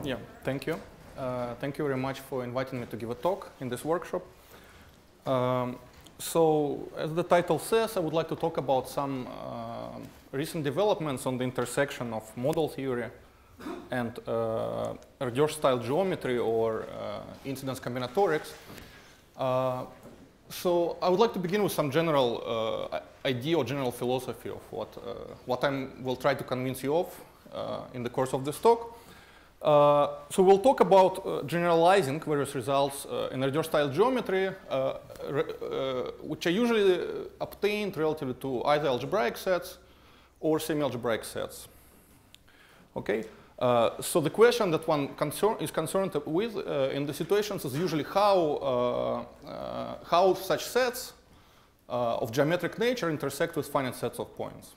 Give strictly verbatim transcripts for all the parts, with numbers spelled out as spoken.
Yeah, thank you. Uh, thank you very much for inviting me to give a talk in this workshop. Um, so, as the title says, I would like to talk about some uh, recent developments on the intersection of model theory and uh, reduced-style geometry or uh, incidence combinatorics. Uh, so, I would like to begin with some general uh, idea or general philosophy of what uh, what I will try to convince you of uh, in the course of this talk. Uh, so we'll talk about uh, generalizing various results uh, in reduced-style geometry, uh, re uh, which are usually obtained relatively to either algebraic sets or semialgebraic sets. Okay. Uh, so the question that one concern is concerned with uh, in the situations is usually how uh, uh, how such sets uh, of geometric nature intersect with finite sets of points.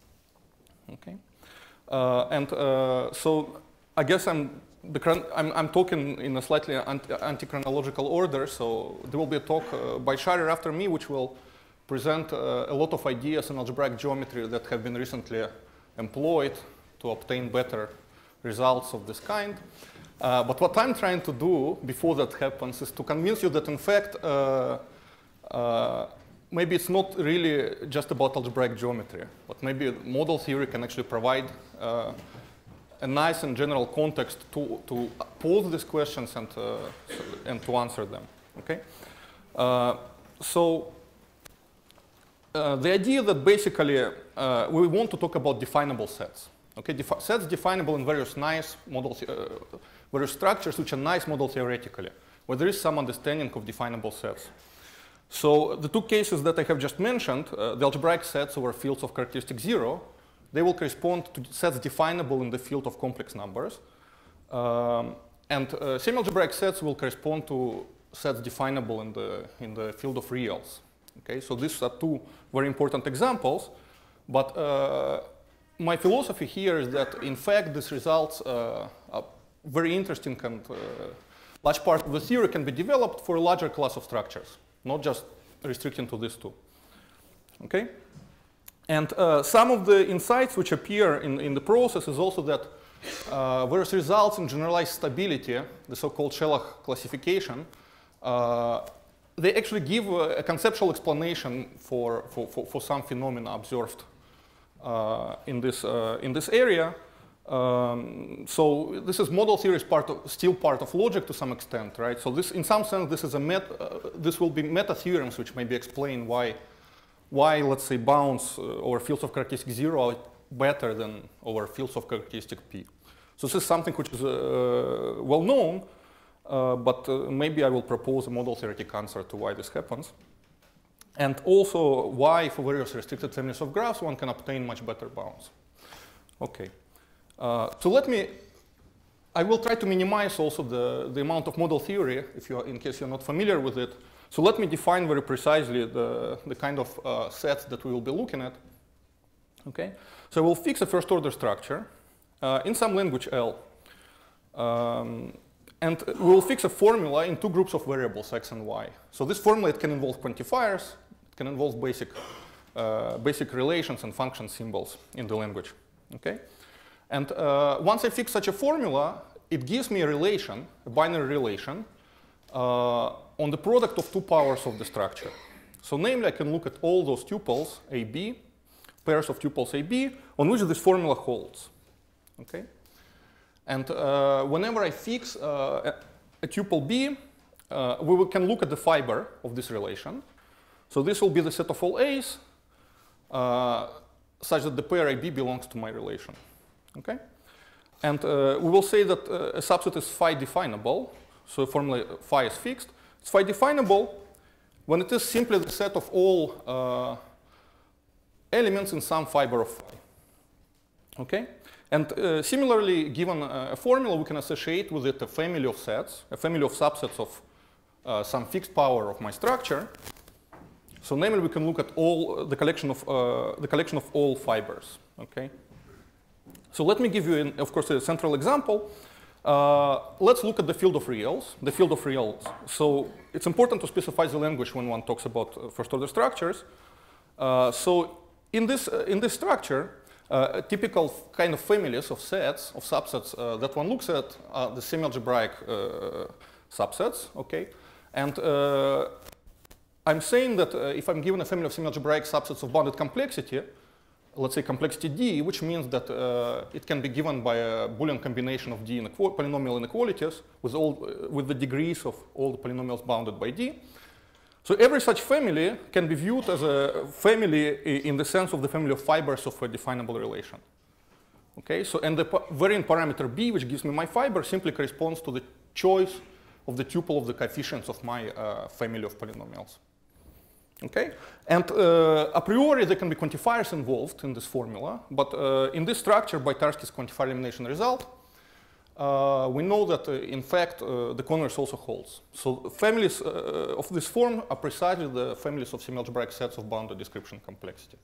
Okay. Uh, and uh, so. I guess I'm, the I'm, I'm talking in a slightly anti-chronological order, so there will be a talk uh, by Sharir after me, which will present uh, a lot of ideas in algebraic geometry that have been recently employed to obtain better results of this kind. Uh, but what I'm trying to do before that happens is to convince you that, in fact, uh, uh, maybe it's not really just about algebraic geometry, but maybe model theory can actually provide uh, a nice and general context to, to pose these questions and, uh, and to answer them. Okay? Uh, so uh, the idea that basically uh, we want to talk about definable sets. Okay? Defi sets definable in various nice model, uh, various structures which are nice model theoretically, where there is some understanding of definable sets. So the two cases that I have just mentioned, uh, the algebraic sets over fields of characteristic zero, they will correspond to sets definable in the field of complex numbers. Um, and uh, semi-algebraic sets will correspond to sets definable in the, in the field of reals. Okay, so these are two very important examples. But uh, my philosophy here is that, in fact, these results uh, are very interesting, and uh, large part of the theory can be developed for a larger class of structures, not just restricting to these two. Okay? And uh, some of the insights which appear in, in the process is also that uh, various results in generalized stability, the so-called Shelach classification, uh, they actually give a, a conceptual explanation for, for, for, for some phenomena observed uh, in, this, uh, in this area. Um, so this is model theory is part of, still part of logic to some extent, right? So this, in some sense, this is a met, uh, this will be meta theorems which maybe explain why. Why, let's say, bounds uh, over fields of characteristic zero are better than over fields of characteristic p. So this is something which is uh, well known, uh, but uh, maybe I will propose a model theoretic answer to why this happens. And also why, for various restricted families of graphs, one can obtain much better bounds. Okay. Uh, so let me, I will try to minimize also the, the amount of model theory, if you are, in case you're not familiar with it. So let me define very precisely the, the kind of uh, sets that we will be looking at. Okay? So we'll fix a first order structure uh, in some language L. Um, and we'll fix a formula in two groups of variables, x and y. So this formula, it can involve quantifiers, it can involve basic, uh, basic relations and function symbols in the language. Okay? And uh, once I fix such a formula, it gives me a relation, a binary relation, uh, on the product of two powers of the structure. So namely, I can look at all those tuples A B, pairs of tuples A B, on which this formula holds. Okay? And uh, whenever I fix uh, a, a tuple B, uh, we will, can look at the fiber of this relation. So this will be the set of all A's, uh, such that the pair A B belongs to my relation. Okay? And uh, we will say that uh, a subset is phi definable. So the formula phi is fixed. It's phi definable when it is simply the set of all uh, elements in some fiber of phi. Okay? And uh, similarly, given a formula, we can associate with it a family of sets, a family of subsets of uh, some fixed power of my structure. So namely, we can look at all the collection of uh, the collection of all fibers. Okay? So let me give you, an, of course, a central example. Uh, let's look at the field of reals, the field of reals. So it's important to specify the language when one talks about uh, first order structures. Uh, so in this, uh, in this structure, Uh, typical kind of families of sets, of subsets uh, that one looks at are the semialgebraic uh, subsets, okay? And uh, I'm saying that uh, if I'm given a family of semialgebraic subsets of bounded complexity, let's say complexity D, which means that uh, it can be given by a Boolean combination of D polynomial inequalities with, all, uh, with the degrees of all the polynomials bounded by D. So every such family can be viewed as a family in the sense of the family of fibers of a definable relation. Okay, so and the variant parameter B, which gives me my fiber, simply corresponds to the choice of the tuple of the coefficients of my uh, family of polynomials. Okay, and uh, a priori there can be quantifiers involved in this formula, but uh, in this structure by Tarski's quantifier elimination result, uh, we know that uh, in fact uh, the converse also holds. So families uh, of this form are precisely the families of semialgebraic sets of bounded description complexity.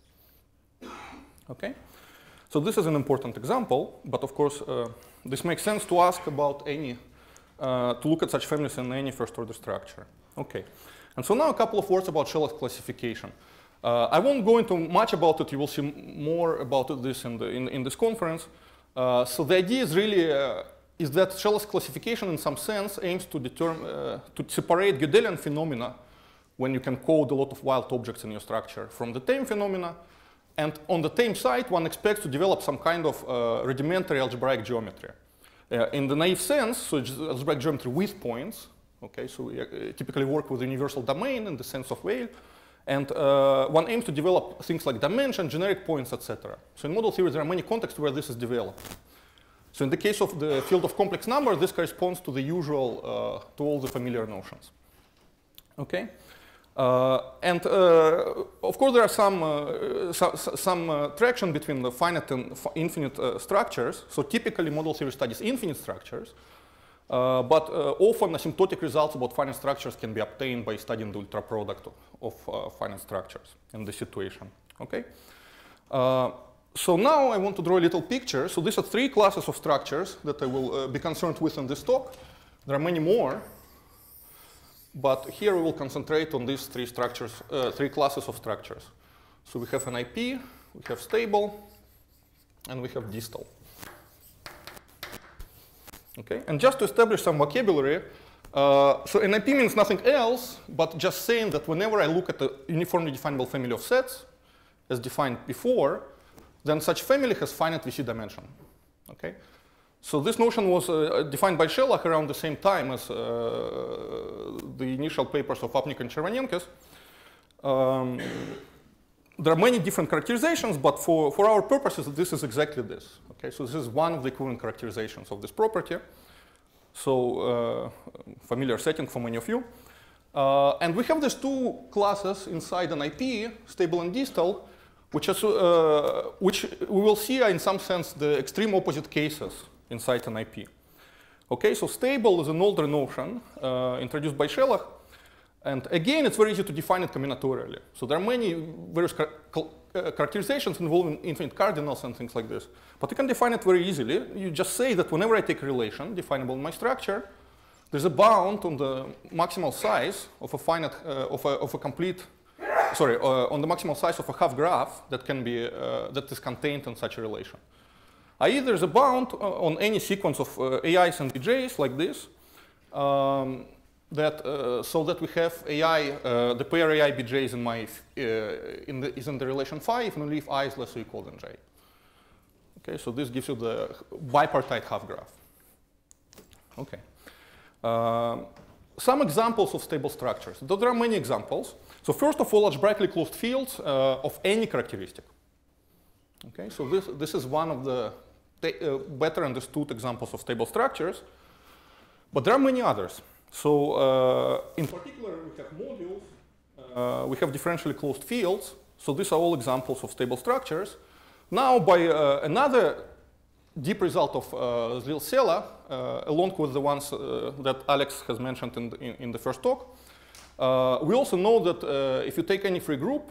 Okay, so this is an important example, but of course uh, this makes sense to ask about any, uh, to look at such families in any first order structure. Okay. And so now a couple of words about Shelley's classification. Uh, I won't go into much about it. You will see more about this in, the, in, in this conference. Uh, so the idea is really uh, is that Shelley's classification, in some sense, aims to determine uh, to separate Gödelian phenomena, when you can code a lot of wild objects in your structure, from the tame phenomena. And on the tame side, one expects to develop some kind of uh, rudimentary algebraic geometry. Uh, in the naive sense, so it's algebraic geometry with points. Okay, so we uh, typically work with the universal domain in the sense of Weyl, and uh, one aims to develop things like dimension, generic points, et cetera. So in model theory, there are many contexts where this is developed. So in the case of the field of complex number, this corresponds to the usual, uh, to all the familiar notions. Okay, uh, and uh, of course there are some uh, so, some uh, traction between the finite and infinite uh, structures. So typically, model theory studies infinite structures. Uh, but uh, often asymptotic results about finite structures can be obtained by studying the ultra product of, of uh, finite structures in this situation. Okay. Uh, so now I want to draw a little picture. So these are three classes of structures that I will uh, be concerned with in this talk. There are many more, but here we will concentrate on these three structures, uh, three classes of structures. So we have an I P, we have stable, and we have distal. Okay, and just to establish some vocabulary, uh, so N I P means nothing else but just saying that whenever I look at a uniformly definable family of sets, as defined before, then such family has finite V C dimension. Okay, so this notion was uh, defined by Sherlock around the same time as uh, the initial papers of Apnik and Chervanenkes. Um, There are many different characterizations, but for, for our purposes, this is exactly this. Okay, so this is one of the equivalent characterizations of this property. So uh, familiar setting for many of you. Uh, and we have these two classes inside an I P, stable and distal, which, is, uh, which we will see are in some sense the extreme opposite cases inside an I P. Okay, so stable is an older notion uh, introduced by Sherlock. And again, it's very easy to define it combinatorially. So there are many various char uh, characterizations involving infinite cardinals and things like this. But you can define it very easily. You just say that whenever I take a relation definable in my structure, there's a bound on the maximal size of a finite, uh, of, a, of a complete, sorry, uh, on the maximal size of a half graph that can be, uh, that is contained in such a relation. that is, there's a bound uh, on any sequence of uh, A Is and B Js like this. Um, That, uh, so that we have A I, uh, the pair A I B J is in my uh, in the, is in the relation phi if and only if I is less or equal than J. Okay, so this gives you the bipartite half graph. Okay. Um, some examples of stable structures. Though there are many examples. So first of all, algebraically closed fields uh, of any characteristic. Okay, so this this is one of the uh, better understood examples of stable structures. But there are many others. So uh, in particular, we have modules, uh, we have differentially closed fields. So these are all examples of stable structures. Now, by uh, another deep result of uh, Zlil-Sela, uh, along with the ones uh, that Alex has mentioned in the, in, in the first talk, uh, we also know that uh, if you take any free group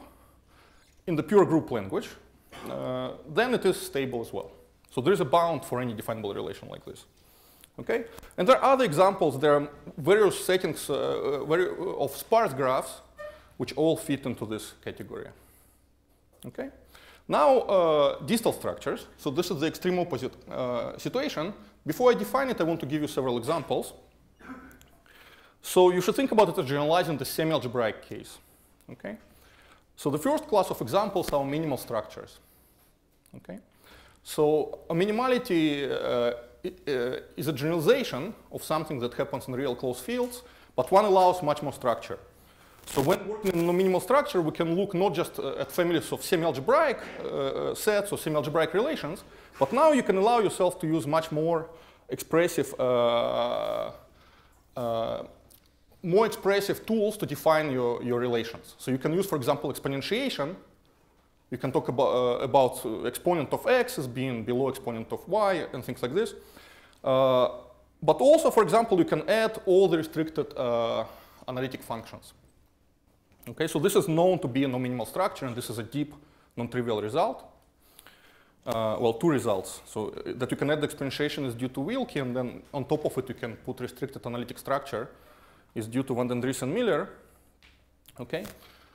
in the pure group language, uh, then it is stable as well. So there is a bound for any definable relation like this. Okay, and there are other examples. There are various settings uh, very, of sparse graphs, which all fit into this category. Okay, Now, uh, distal structures. So this is the extreme opposite uh, situation. Before I define it, I want to give you several examples. So you should think about it as generalizing the semialgebraic case. Okay. So the first class of examples are minimal structures. Okay. So a minimality uh, uh, is a generalization of something that happens in real closed fields, but one allows much more structure. So when working in a minimal structure, we can look not just uh, at families of semialgebraic uh, sets or semialgebraic relations, but now you can allow yourself to use much more expressive, uh, uh, more expressive tools to define your, your relations. So you can use, for example, exponentiation. You can talk about, uh, about exponent of x as being below exponent of y and things like this. Uh, but also, for example, you can add all the restricted uh, analytic functions. Okay, so this is known to be a non-minimal structure, and this is a deep, non-trivial result. Uh, well, two results. So uh, that you can add the exponentiation is due to Wilke, and then on top of it you can put restricted analytic structure is due to Van den Dries and Miller. Okay,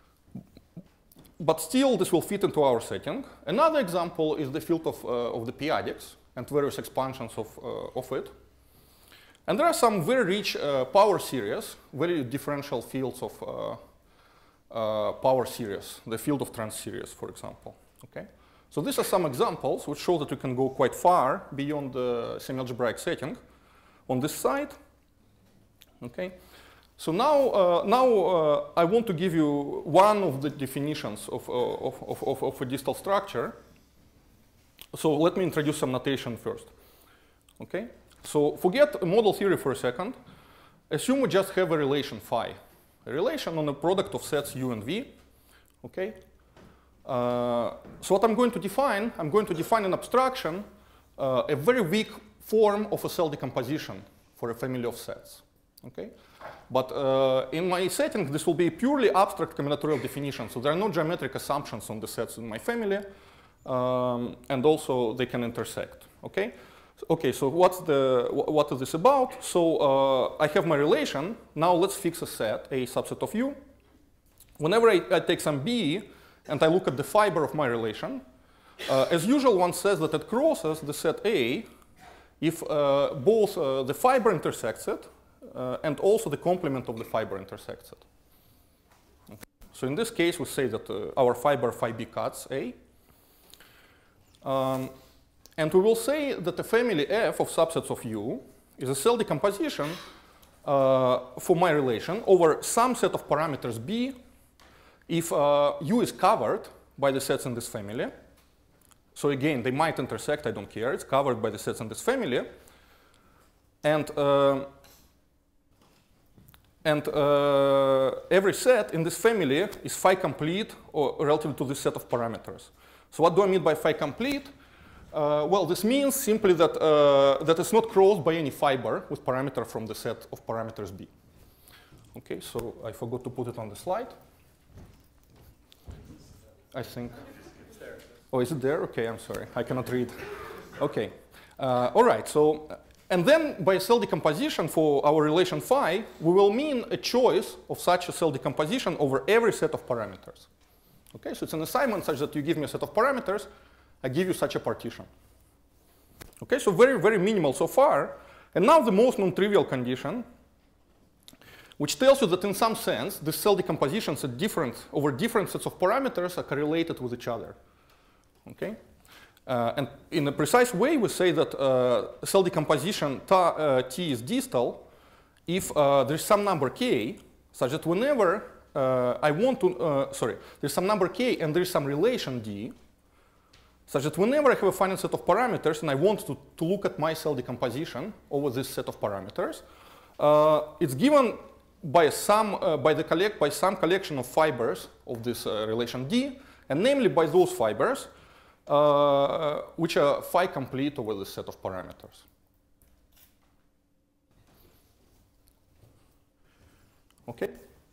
but still this will fit into our setting. Another example is the field of uh, of the p-adics and various expansions of uh, of it. And there are some very rich uh, power series, very differential fields of uh, Uh, power series, the field of trans series, for example. Okay, so these are some examples which show that you can go quite far beyond the semialgebraic setting on this side. Okay, so now, uh, now uh, I want to give you one of the definitions of, uh, of, of, of, of a distal structure. So let me introduce some notation first. Okay, so forget model theory for a second. Assume we just have a relation phi. A relation on a product of sets U and V. Okay. Uh, so what I'm going to define, I'm going to define an abstraction, uh, a very weak form of a cell decomposition for a family of sets. Okay. But uh, in my setting, this will be a purely abstract combinatorial definition. So there are no geometric assumptions on the sets in my family, um, and also they can intersect. Okay. Okay, so what's the, what is this about? So uh, I have my relation. Now let's fix a set, a subset of U. Whenever I, I take some B and I look at the fiber of my relation, uh, as usual, one says that it crosses the set A if uh, both uh, the fiber intersects it uh, and also the complement of the fiber intersects it. Okay. So in this case, we say that uh, our fiber phi B cuts A. Um, And we will say that the family F of subsets of U is a cell decomposition uh, for my relation over some set of parameters B if uh, U is covered by the sets in this family. So again, they might intersect, I don't care. It's covered by the sets in this family. And, uh, and uh, every set in this family is phi complete or relative to this set of parameters. So what do I mean by phi complete? Uh, well, this means simply that, uh, that it's not crossed by any fiber with parameter from the set of parameters B. Okay, so I forgot to put it on the slide. I think. Oh, is it there? Okay, I'm sorry. I cannot read. Okay. Uh, all right, so, and then by cell decomposition for our relation phi, we will mean a choice of such a cell decomposition over every set of parameters. Okay, so it's an assignment such that you give me a set of parameters, I give you such a partition. Okay, so very, very minimal so far. And now the most non-trivial condition, which tells you that in some sense, the cell decompositions at different, over different sets of parameters are correlated with each other. Okay? Uh, and in a precise way, we say that uh, cell decomposition ta, uh, T is distal if uh, there's some number K, such that whenever uh, I want to, uh, sorry, there's some number K and there's some relation D, such that whenever I have a finite set of parameters and I want to, to look at my cell decomposition over this set of parameters, uh, it's given by some, uh, by, the collect, by some collection of fibers of this uh, relation D, and namely by those fibers uh, which are phi complete over this set of parameters. Okay?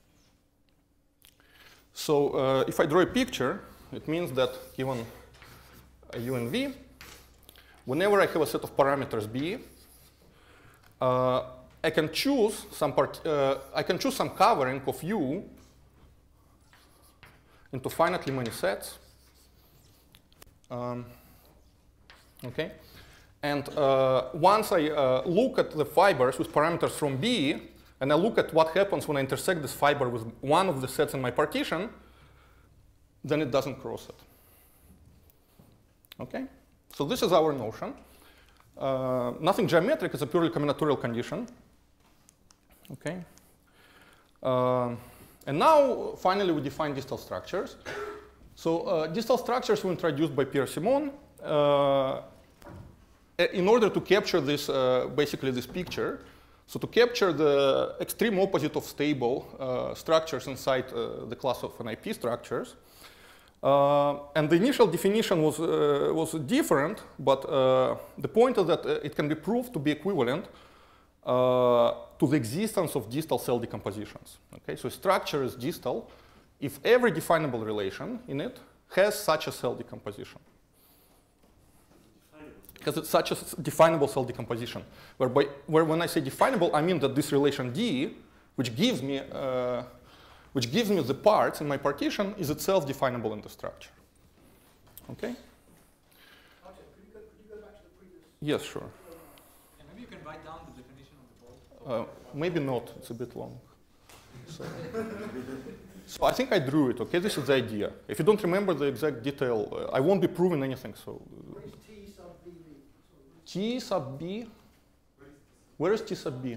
So uh, if I draw a picture, it means that given U and V, whenever I have a set of parameters B, uh, I can choose some part, uh, I can choose some covering of U into finitely many sets Um, okay. And uh, once I uh, look at the fibers with parameters from B, and I look at what happens when I intersect this fiber with one of the sets in my partition, then it doesn't cross it. Okay? So this is our notion. Uh, nothing geometric, it's a purely combinatorial condition. Okay? Uh, and now, finally, we define distal structures. So uh, distal structures were introduced by Pierre Simon uh, in order to capture this, uh, basically this picture. So to capture the extreme opposite of stable uh, structures inside uh, the class of N I P structures. Uh, and the initial definition was, uh, was different, but uh, the point is that uh, it can be proved to be equivalent uh, to the existence of distal cell decompositions. Okay? So a structure is distal if every definable relation in it has such a cell decomposition. Because it's such a definable cell decomposition, whereby, where when I say definable, I mean that this relation D, which gives me, uh, which gives me the parts in my partition, is itself definable in the structure. Okay? Artem, could you go, could you go back to the previous? Yes, sure. Yeah, maybe you can write down the definition of the ball. Uh, maybe not. It's a bit long. So. So I think I drew it. Okay, this is the idea. If you don't remember the exact detail, uh, I won't be proving anything. So. Where is T sub B? T sub B? Where is T sub B?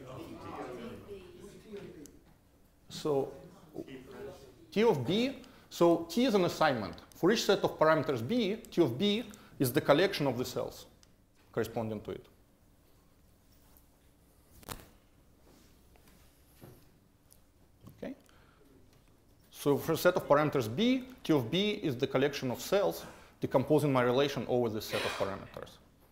So T of B, so T is an assignment. For each set of parameters B, T of B is the collection of the cells corresponding to it. Okay. So for a set of parameters B, T of B is the collection of cells decomposing my relation over this set of parameters.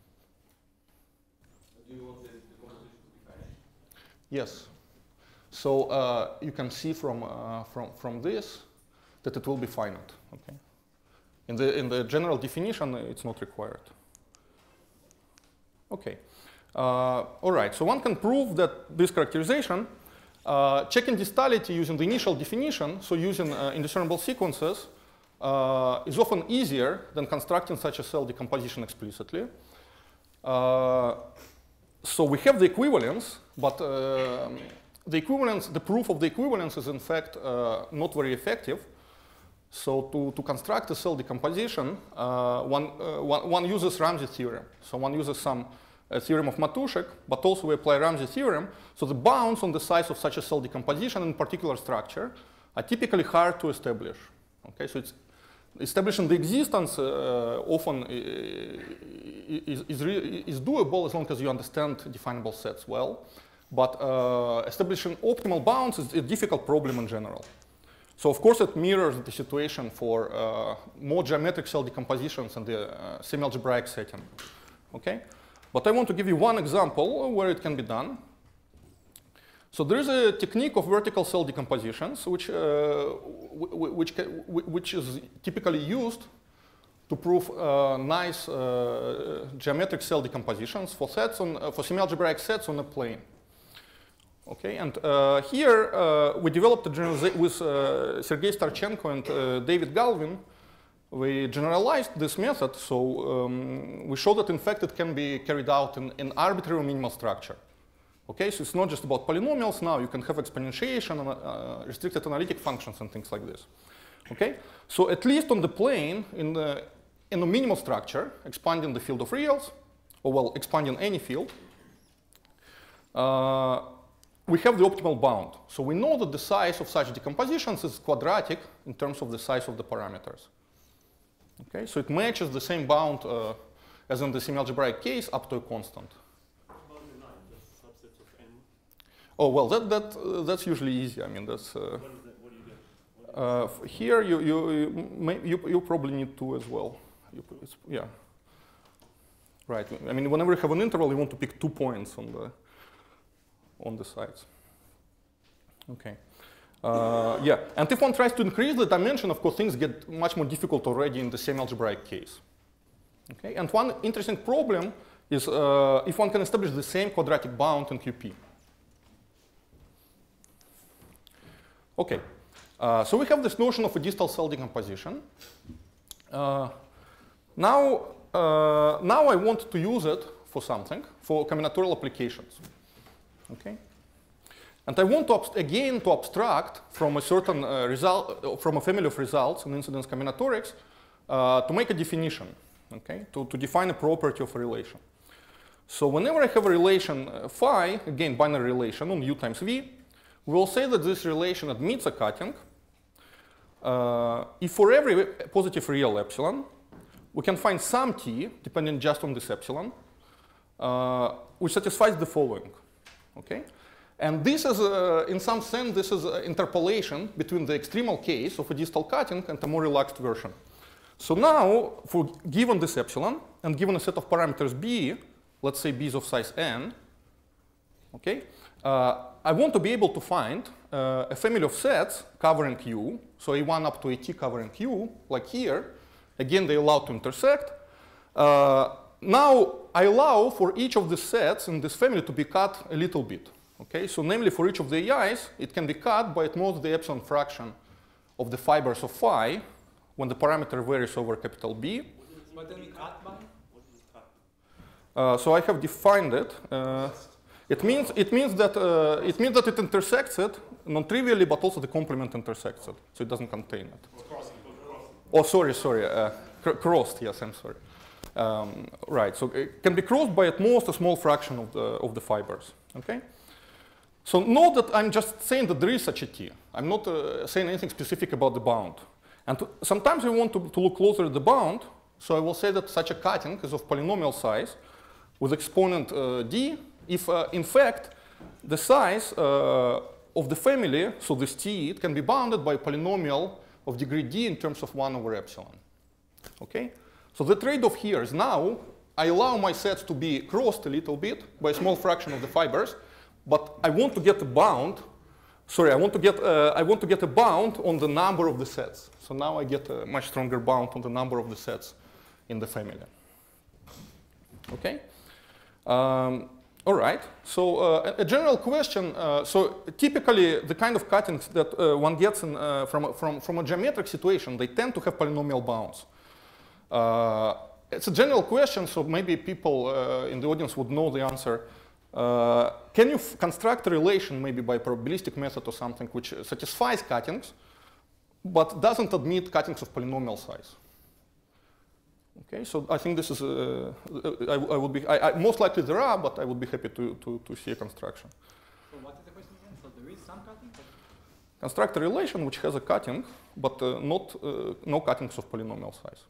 Do you want the decomposition to be finite? Yes. So uh, you can see from, uh, from, from this that it will be finite. Okay. In the, in the general definition, it's not required. Okay. Uh, all right. So one can prove that this characterization, uh, checking distality using the initial definition, so using uh, indiscernible sequences, uh, is often easier than constructing such a cell decomposition explicitly. Uh, so we have the equivalence, but uh, the equivalence, the proof of the equivalence is in fact uh, not very effective. So to, to construct a cell decomposition, uh, one, uh, one, one uses Ramsey theorem. So one uses some uh, theorem of Matuszek, but also we apply Ramsey theorem. So the bounds on the size of such a cell decomposition in particular structure are typically hard to establish. Okay, so it's establishing the existence uh, often is, is, is doable as long as you understand definable sets well. But uh, establishing optimal bounds is a difficult problem in general. So of course it mirrors the situation for uh, more geometric cell decompositions in the uh, semialgebraic setting. Okay? But I want to give you one example where it can be done. So there is a technique of vertical cell decompositions which, uh, which, which is typically used to prove uh, nice uh, geometric cell decompositions for sets on, uh, for semialgebraic sets on a plane. Okay, and uh, here uh, we developed a generalization with uh, Sergei Starchenko and uh, David Galvin. We generalized this method, so um, we showed that in fact it can be carried out in an arbitrary minimal structure. Okay, so it's not just about polynomials now, you can have exponentiation and uh, restricted analytic functions and things like this. Okay, so at least on the plane, in, the, in a minimal structure, expanding the field of reals, or well, expanding any field, uh, we have the optimal bound. So we know that the size of such decompositions is quadratic in terms of the size of the parameters. Okay, so it matches the same bound uh, as in the semialgebraic case up to a constant. What about the line, the subsets of n? Oh, well, that, that, uh, that's usually easy. I mean, that's... Uh, What, is that? What do you get? What uh, here, you, you, you, may, you, you probably need two as well. You, it's, yeah. Right. I mean, whenever you have an interval, you want to pick two points on the on the sides. Okay. Uh, yeah, and if one tries to increase the dimension, of course, things get much more difficult already in the semialgebraic case. Okay, and one interesting problem is uh, if one can establish the same quadratic bound in Q P. Okay, uh, so we have this notion of a distal cell decomposition. Uh, Now, uh, now I want to use it for something, for combinatorial applications. Okay? And I want to, again, to abstract from a certain uh, result, from a family of results in incidence combinatorics uh, to make a definition, okay? To, to define a property of a relation. So whenever I have a relation uh, phi, again, binary relation on U times V, we will say that this relation admits a cutting uh, if for every positive real epsilon, we can find some t, depending just on this epsilon, uh, which satisfies the following, okay? And this is, uh, in some sense, this is an interpolation between the extremal case of a distal cutting and a more relaxed version. So now, for given this epsilon, and given a set of parameters b, let's say b is of size n, okay, uh, I want to be able to find uh, a family of sets covering U, so A one up to at covering U, like here. Again, they allow to intersect. Uh, now, I allow for each of the sets in this family to be cut a little bit. Okay, so namely for each of the A Is, it can be cut by at most the epsilon fraction of the fibers of phi when the parameter varies over capital B. But then we cut by? Uh, so I have defined it. Uh, it means it means that uh, it means that it intersects it non-trivially, but also the complement intersects it, so it doesn't contain it. Oh, sorry, sorry, uh, cr crossed. Yes, I'm sorry. Um, right. So it can be crossed by at most a small fraction of the of the fibers. Okay. So note that I'm just saying that there is such a t. I'm not uh, saying anything specific about the bound. And to, sometimes we want to, to look closer at the bound. So I will say that such a cutting is of polynomial size with exponent uh, d if, uh, in fact, the size uh, of the family, so this t, it can be bounded by a polynomial of degree d in terms of one over epsilon. Okay? So the trade-off here is now I allow my sets to be crossed a little bit by a small fraction of the fibers, but I want to get a bound. Sorry, I want to get uh, I want to get a bound on the number of the sets. So now I get a much stronger bound on the number of the sets in the family. Okay. Um, all right. So uh, a, a general question. Uh, so typically, the kind of cuttings that uh, one gets in, uh, from from from a geometric situation, they tend to have polynomial bounds. Uh, it's a general question, so maybe people uh, in the audience would know the answer. Uh, can you f construct a relation, maybe by probabilistic method or something, which satisfies cuttings, but doesn't admit cuttings of polynomial size? Okay, so I think this is, uh, I, I would be, I, I, most likely there are, but I would be happy to, to, to see a construction. So what is the question again? So there is some cutting? Construct a relation which has a cutting, but uh, not, uh, no cuttings of polynomial size.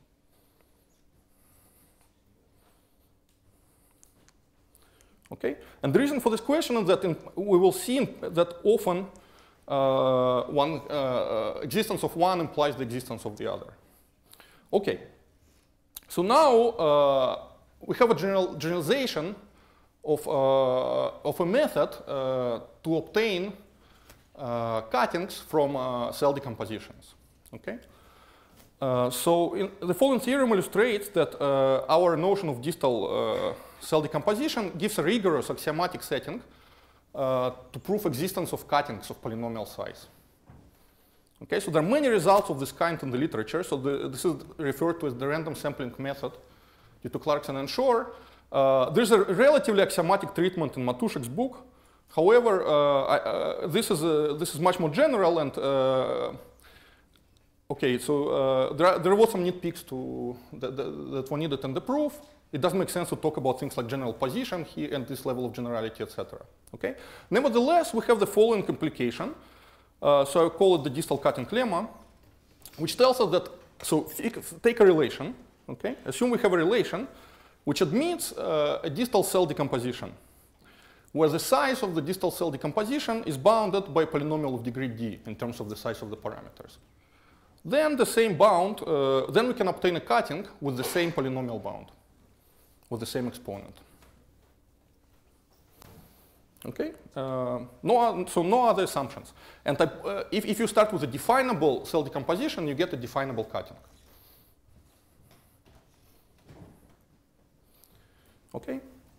Okay, and the reason for this question is that in, we will see in, that often uh, one uh, existence of one implies the existence of the other. Okay, so now uh, we have a general generalization of uh, of a method uh, to obtain uh, cuttings from uh, cell decompositions. Okay, uh, so in the following theorem illustrates that uh, our notion of distal uh, cell decomposition gives a rigorous axiomatic setting uh, to prove existence of cuttings of polynomial size. Okay, so there are many results of this kind in the literature. So the, this is referred to as the random sampling method due to Clarkson and Shore. Uh, there's a relatively axiomatic treatment in Matushek's book. However, uh, I, uh, this is a, this is much more general and uh, okay. So uh, there are, there was some nitpicks to that, that were needed in the proof. It doesn't make sense to talk about things like general position here and this level of generality, et cetera. Okay. Nevertheless, we have the following implication. Uh, so I call it the distal cutting lemma, which tells us that, so take a relation, okay? Assume we have a relation which admits uh, a distal cell decomposition, where the size of the distal cell decomposition is bounded by a polynomial of degree d in terms of the size of the parameters. Then the same bound, uh, then we can obtain a cutting with the same polynomial bound, with the same exponent. Okay, uh, no, so no other assumptions. And I, uh, if, if you start with a definable cell decomposition, you get a definable cutting. Okay.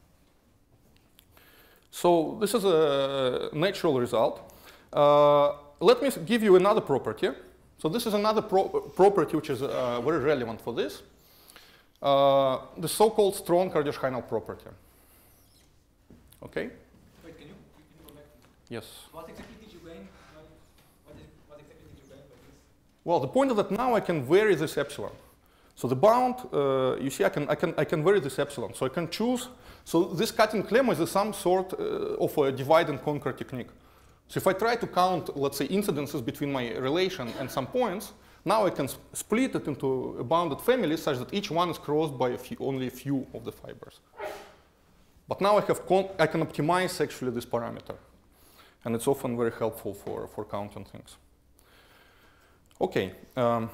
So this is a natural result. Uh, let me give you another property. So this is another pro property which is uh, very relevant for this. uh, the so-called strong Erdős-Hajnal property. Okay? Wait, can you, can you go back? Yes. What exactly did you gain? What, what, is, what exactly did you gain by this? Well, the point is that now I can vary this epsilon. So the bound, uh, you see, I can, I, can, I can vary this epsilon. So I can choose. So this cutting lemma is some sort uh, of a divide and conquer technique. So if I try to count, let's say, incidences between my relation and some points, now I can sp split it into a bounded family such that each one is crossed by a few, only a few of the fibers. But now I, have con I can optimize actually this parameter. And it's often very helpful for, for counting things. Okay. Um,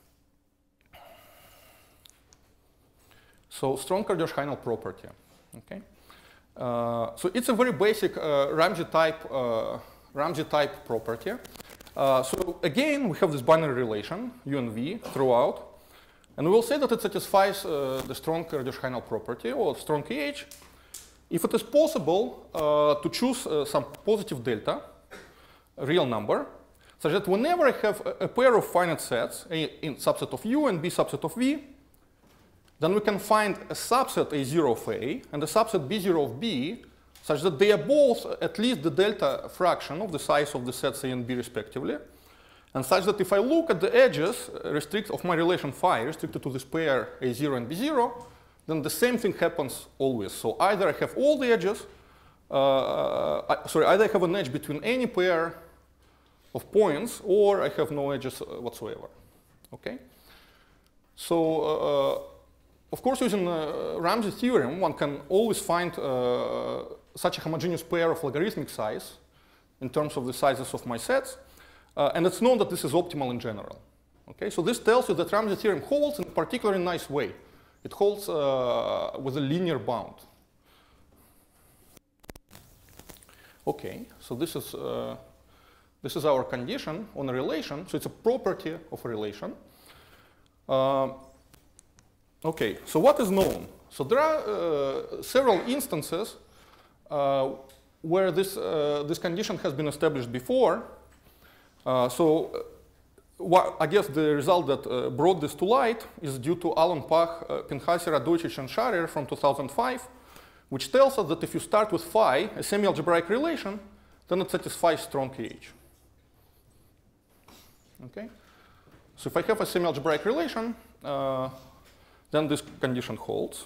so strong Erdős-Hajnal property. Okay. Uh, so it's a very basic uh, Ramsey type uh, Ramsey type property. Uh, so again, we have this binary relation U and V throughout, and we will say that it satisfies uh, the strong Erdős-Hajnal property or strong K H if it is possible uh, to choose uh, some positive delta, a real number, such that whenever I have a, a pair of finite sets, A in subset of U and B subset of V, then we can find a subset A zero of A and a subset B zero of B such that they are both at least the delta fraction of the size of the sets A and B respectively, and such that if I look at the edges restrict of my relation phi restricted to this pair A zero and B zero, then the same thing happens always. So either I have all the edges, uh, I, sorry, either I have an edge between any pair of points or I have no edges whatsoever. Okay? So, uh, of course, using uh, Ramsey theorem, one can always find uh, such a homogeneous pair of logarithmic size in terms of the sizes of my sets. Uh, and it's known that this is optimal in general. Okay? So this tells you that Ramsey theorem holds in a particularly nice way. It holds uh, with a linear bound. Okay, so this is, uh, this is our condition on a relation. So it's a property of a relation. Uh, Okay, so what is known? So there are uh, several instances uh, where this, uh, this condition has been established before. Uh, so uh, what, I guess the result that uh, brought this to light is due to Alan Pach, uh, Pinchasi, Radojcic, and Scharer from two thousand five, which tells us that if you start with phi, a semialgebraic relation, then it satisfies strong K H. Okay? So if I have a semialgebraic relation, uh, then this condition holds.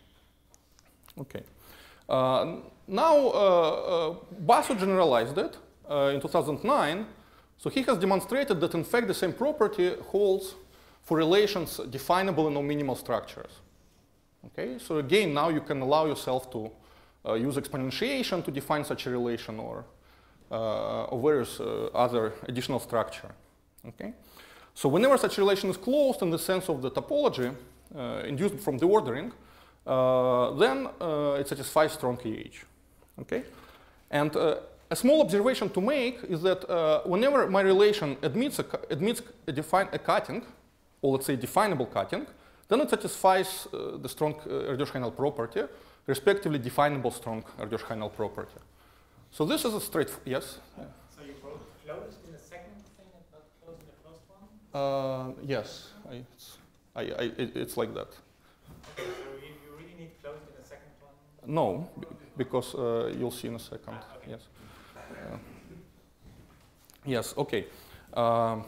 Okay. Uh, now, uh, uh, Basso generalized it uh, in two thousand nine. So he has demonstrated that, in fact, the same property holds for relations definable in no-minimal structures. Okay. So again, now you can allow yourself to uh, use exponentiation to define such a relation or, uh, or various uh, other additional structure. Okay. So whenever such a relation is closed in the sense of the topology, Uh, induced from the ordering, uh, then uh, it satisfies strong K H. Okay? And uh, a small observation to make is that uh, whenever my relation admits a, admits a, define, a cutting, or let's say definable cutting, then it satisfies uh, the strong uh, Erdős-Hajnal property, respectively definable strong Erdős-Hajnal property. So this is a straight, yes? Uh, so you both closed in the second thing and not closed in the first one? Uh, yes. I, it's, I, I, it, it's like that. Okay, so you, you really need closed in the second one? No, because uh, you'll see in a second. Ah, okay. Yes. Uh, yes. Okay. Um,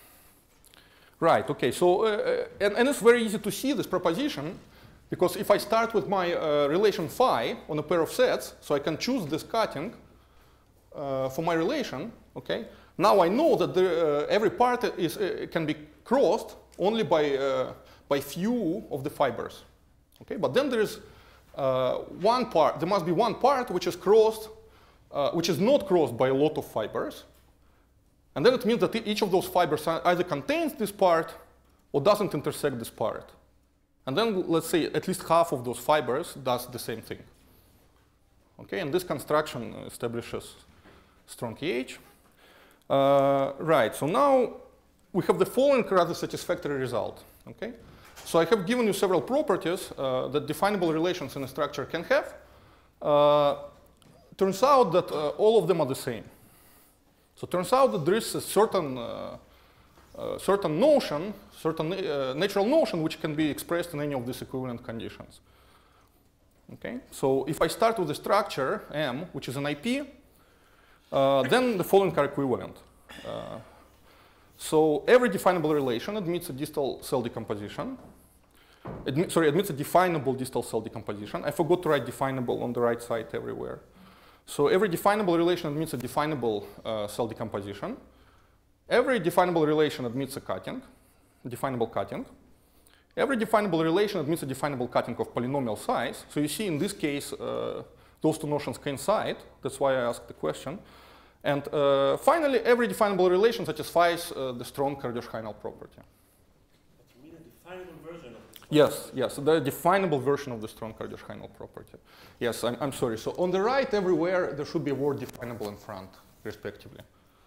right. Okay. So, uh, and, and it's very easy to see this proposition because if I start with my uh, relation phi on a pair of sets, so I can choose this cutting uh, for my relation. Okay. Now I know that the, uh, every part is uh, can be crossed only by, uh, by few of the fibers. Okay? But then there is uh, one part, there must be one part which is crossed, uh, which is not crossed by a lot of fibers. And then it means that each of those fibers either contains this part or doesn't intersect this part. And then let's say at least half of those fibers does the same thing. Okay? And this construction establishes strong K H. Uh, right, so now we have the following rather satisfactory result. Okay? So I have given you several properties uh, that definable relations in a structure can have. Uh, turns out that uh, all of them are the same. So it turns out that there is a certain uh, uh, certain notion, certain uh, natural notion which can be expressed in any of these equivalent conditions. Okay, so if I start with the structure M, which is an I P, uh, then the following are equivalent. Uh, so every definable relation admits a distal cell decomposition. Admi sorry, admits a definable distal cell decomposition. I forgot to write definable on the right side everywhere. So every definable relation admits a definable uh, cell decomposition. Every definable relation admits a cutting, definable cutting. Every definable relation admits a definable cutting of polynomial size. So you see in this case, uh, those two notions coincide. That's why I asked the question. And uh, finally, every definable relation satisfies uh, the strong Kurdish-Hajnal property. But you mean a definable version of this? Yes, yes, the definable version of the strong Kurdish-Hajnal property. Yes, I'm, I'm sorry. So on the right, everywhere, there should be a word definable in front, respectively.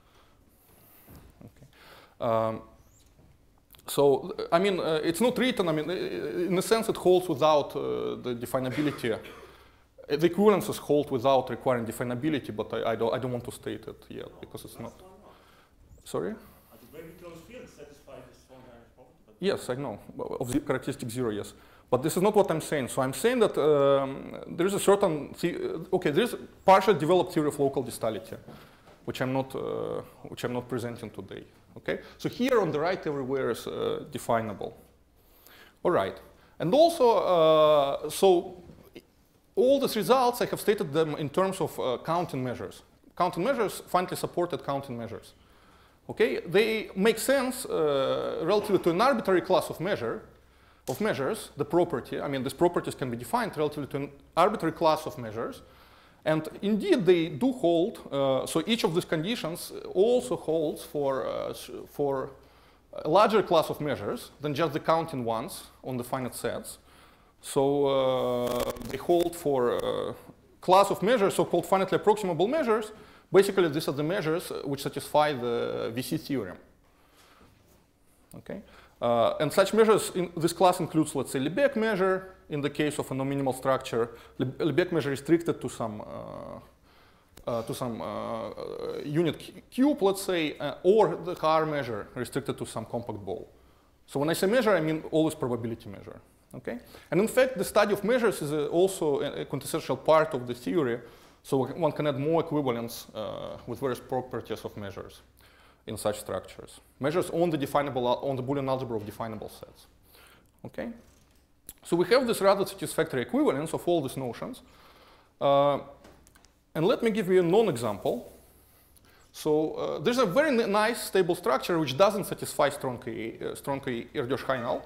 Okay. Um, So, I mean, uh, it's not written, I mean, in a sense it holds without uh, the definability. The equivalences hold without requiring definability, but I, I, don't, I don't want to state it yet because it's not. Sorry? At the very close field satisfy the strong Hajnal property. Yes, I know, of the characteristic zero, yes. But this is not what I'm saying. So I'm saying that um, there is a certain, okay, there is a partially developed theory of local distality, which I'm not, uh, which I'm not presenting today. Okay, so here on the right, everywhere is uh, definable. All right, and also, uh, so all these results I have stated them in terms of uh, counting measures. Counting measures, finally supported counting measures. Okay, they make sense uh, relative to an arbitrary class of measure, of measures. The property, I mean, these properties can be defined relative to an arbitrary class of measures. And indeed, they do hold, uh, so each of these conditions also holds for, uh, for a larger class of measures than just the counting ones on the finite sets. So uh, they hold for a class of measures, so-called finitely approximable measures. Basically, these are the measures which satisfy the V C theorem. Okay? Uh, and such measures, in this class includes, let's say, Lebesgue measure. In the case of a non-minimal structure, Lebesgue measure restricted to some uh, uh, to some uh, unit cube, let's say, uh, or the H R measure restricted to some compact ball. So when I say measure, I mean always probability measure. Okay, and in fact, the study of measures is uh, also a quintessential part of the theory. So one can add more equivalence uh, with various properties of measures in such structures. Measures on the definable on the Boolean algebra of definable sets. Okay. So we have this rather satisfactory equivalence of all these notions. Uh, and let me give you a non-example. So uh, there's a very nice stable structure which doesn't satisfy strongly, uh, strongly Erdős-Hajnal.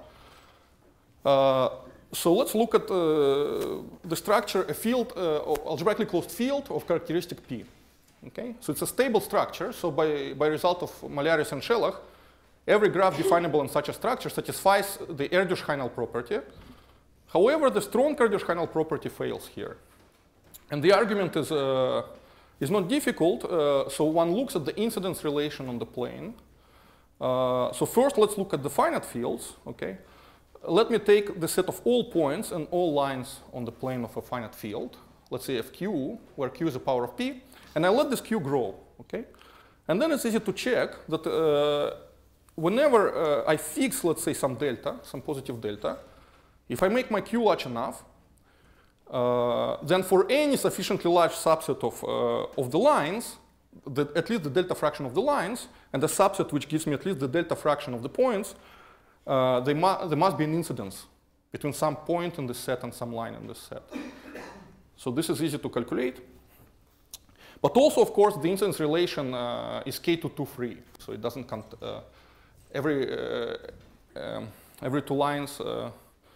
Uh, so let's look at uh, the structure, a field, uh, algebraically closed field of characteristic P. Okay? So it's a stable structure. So by, by result of Malyaris and Shelach, every graph definable in such a structure satisfies the Erdős-Hajnal property. However, the strong Erdős-Hajnal property fails here. And the argument is, uh, is not difficult. Uh, so one looks at the incidence relation on the plane. Uh, so first, let's look at the finite fields. Okay? Let me take the set of all points and all lines on the plane of a finite field. Let's say F Q, where Q is a power of P. And I let this Q grow. Okay? And then it's easy to check that uh, whenever uh, I fix, let's say, some delta, some positive delta, if I make my Q large enough, uh, then for any sufficiently large subset of, uh, of the lines, the, at least the delta fraction of the lines, and the subset which gives me at least the delta fraction of the points, uh, they mu there must be an incidence between some point in the set and some line in the set. So this is easy to calculate. But also, of course, the incidence relation uh, is K to two free, so it doesn't count uh, every, uh, um, every two lines. Uh,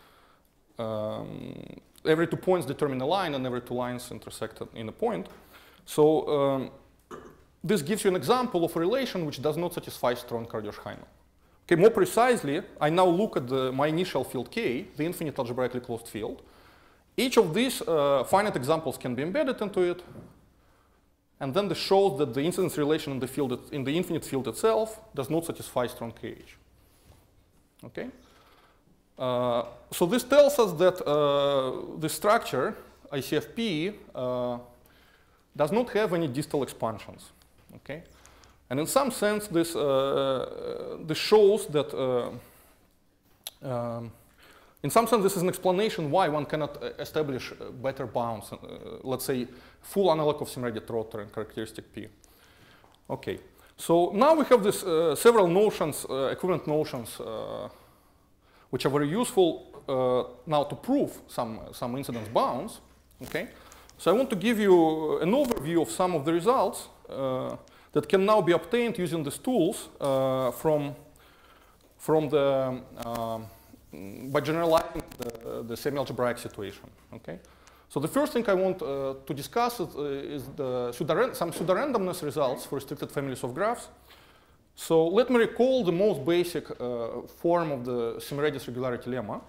Um, every two points determine a line, and every two lines intersect in a point. So um, this gives you an example of a relation which does not satisfy strong Erdős-Hajnal. Okay, more precisely, I now look at the, my initial field K, the infinite algebraically closed field. Each of these uh, finite examples can be embedded into it, and then this shows that the incidence relation in the field in the infinite field itself does not satisfy strong K H. Okay. Uh, so this tells us that uh, the structure, I C F P, uh, does not have any distal expansions. Okay? And in some sense, this, uh, this shows that, uh, um, in some sense, this is an explanation why one cannot establish better bounds, uh, let's say, full analog of Szemer-Trotter and characteristic P. Okay, so now we have this uh, several notions, uh, equivalent notions, uh, which are very useful uh, now to prove some, some incidence bounds. Okay, so I want to give you an overview of some of the results uh, that can now be obtained using these tools uh, from, from the, uh, by generalizing the, the semialgebraic situation. Okay, so the first thing I want uh, to discuss is, uh, is the pseudo some pseudorandomness results for restricted families of graphs. So let me recall the most basic uh, form of the Szemer regularity lemma.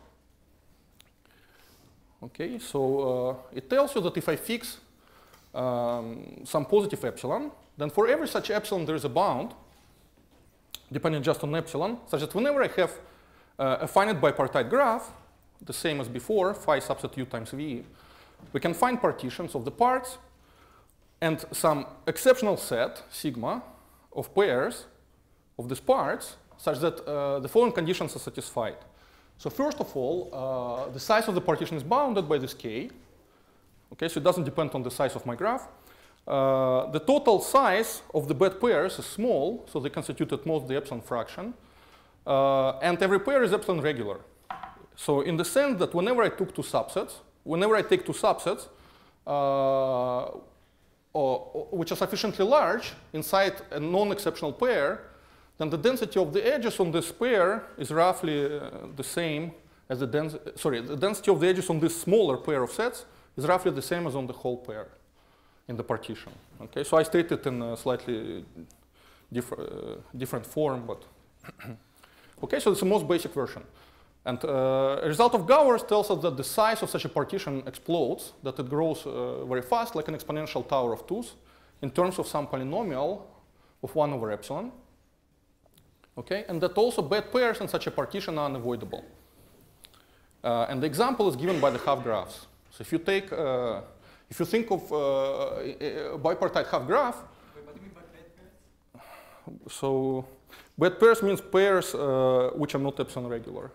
Okay, so uh, it tells you that if I fix um, some positive epsilon, then for every such epsilon there is a bound, depending just on epsilon, such that whenever I have uh, a finite bipartite graph, the same as before, phi subset u times v, we can find partitions of the parts and some exceptional set, sigma, of pairs of these parts, such that uh, the following conditions are satisfied. So first of all, uh, the size of the partition is bounded by this k. Okay, so it doesn't depend on the size of my graph. Uh, the total size of the bad pairs is small, so they constitute at most the epsilon fraction. Uh, and every pair is epsilon regular. So in the sense that whenever I took two subsets, whenever I take two subsets, uh, or, or, which are sufficiently large inside a non-exceptional pair, then the density of the edges on this pair is roughly uh, the same as the density, sorry, the density of the edges on this smaller pair of sets is roughly the same as on the whole pair in the partition. Okay, so I state it in a slightly diff uh, different form, but okay, so it's the most basic version. And uh, a result of Gowers tells us that the size of such a partition explodes, that it grows uh, very fast, like an exponential tower of twos, in terms of some polynomial of one over epsilon. Okay, and that also bad pairs in such a partition are unavoidable. Uh, and the example is given by the half graphs. So if you take, uh, if you think of uh, a bipartite half graph, Wait, what do you mean by bad pairs? so bad pairs means pairs uh, which are not epsilon regular.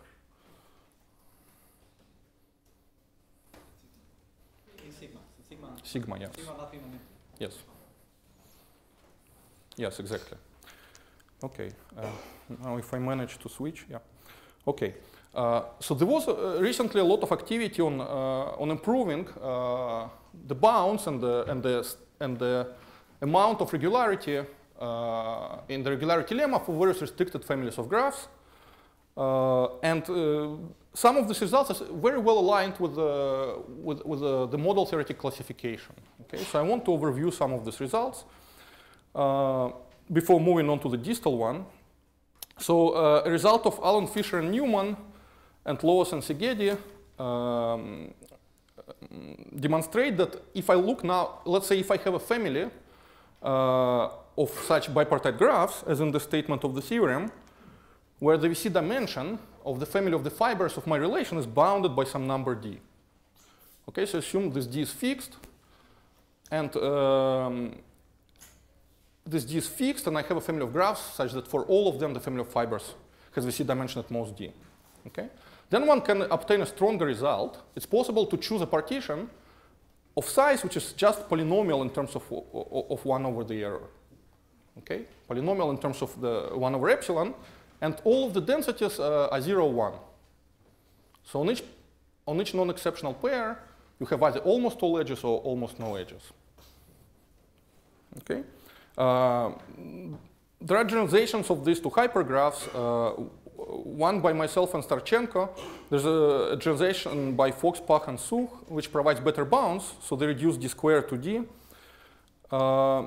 In sigma. Sigma. Sigma, yes. Sigma nothing on it. Yes. Yes, exactly. Okay. Uh, now if I manage to switch, yeah. Okay. Uh, so there was uh, recently a lot of activity on uh, on improving uh, the bounds and the and the and the amount of regularity uh, in the regularity lemma for various restricted families of graphs. Uh, and uh, some of these results are very well aligned with the with, with the, the model-theoretic classification. Okay. So I want to overview some of these results uh, before moving on to the distal one. So uh, a result of Allen, Fisher, and Newman, and Loos and Szegedi um, demonstrate that if I look now, let's say if I have a family uh, of such bipartite graphs, as in the statement of the theorem, where the V C dimension of the family of the fibers of my relation is bounded by some number d. Okay, so assume this d is fixed, and um, this d is fixed, and I have a family of graphs such that for all of them the family of fibers has V C dimension at most d. Okay? Then one can obtain a stronger result. It's possible to choose a partition of size which is just polynomial in terms of, of one over the error. Okay? Polynomial in terms of the one over epsilon, and all of the densities uh, are zero, one. So on each, on each non-exceptional pair, you have either almost all edges or almost no edges. Okay? Uh, there are generalizations of these two hypergraphs, uh, one by myself and Starchenko. There's a, a generalization by Fox, Pach, and Such, which provides better bounds, so they reduce d squared to d. Uh,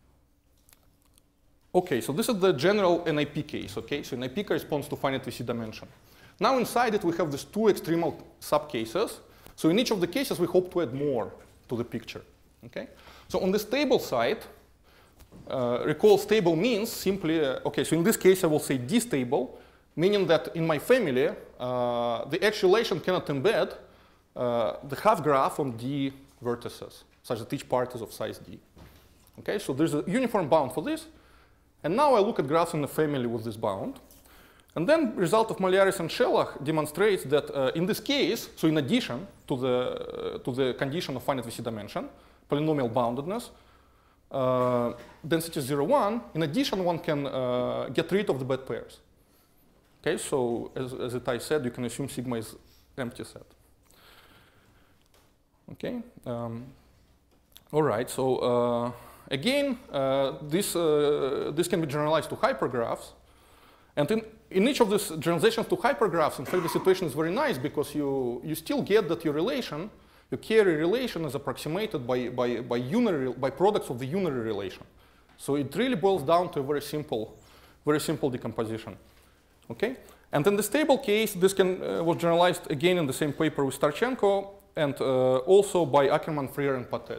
okay, so this is the general N I P case. Okay, so N I P corresponds to finite V C dimension. Now inside it we have these two extremal subcases. So in each of the cases we hope to add more to the picture. Okay, so on the stable side, uh, recall stable means simply uh, okay. So in this case I will say d stable, meaning that in my family, uh, the actualization cannot embed uh, the half graph on d vertices, such that each part is of size d. Okay, so there's a uniform bound for this, And now I look at graphs in a family with this bound. And then result of Malyaris and Shelach demonstrates that uh, in this case, so in addition to the, uh, to the condition of finite V C dimension, polynomial boundedness, uh, density zero, one, in addition, one can uh, get rid of the bad pairs. Okay, so as, as I said, you can assume sigma is empty set. Okay, um, all right, so uh, again, uh, this, uh, this can be generalized to hypergraphs. And in, in each of these generalizations to hypergraphs, in fact, the situation is very nice because you, you still get that your relation, your carry relation is approximated by, by, by, unary, by products of the unary relation. So it really boils down to a very simple, very simple decomposition. Okay? And in the stable case, this can, uh, was generalized again in the same paper with Starchenko and uh, also by Ackerman, Freer, and Patel.